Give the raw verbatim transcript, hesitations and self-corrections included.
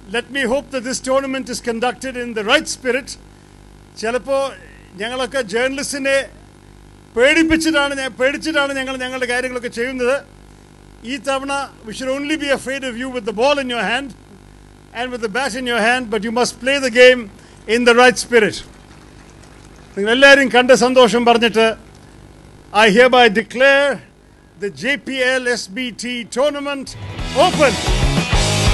let me hope that this tournament is conducted in the right spirit. ചിലപ്പോൾ ഞങ്ങളൊക്കെ ജേർണലിസ്റ്റിനെ പേടിപ്പിച്ചിട്ടാണ് പേടിച്ചിട്ടാണ് ഞങ്ങൾ ഞങ്ങളുടെ കാര്യങ്ങളൊക്കെ ചെയ്യുന്നത്. ഈ തവണ we should only be afraid of you with the ball in your hand and with the bat in your hand, but you must play the game in the right spirit. നിങ്ങൾ എല്ലാവരും കണ്ട സന്തോഷം പറഞ്ഞിട്ട് I hereby declare the J P L S B T tournament open.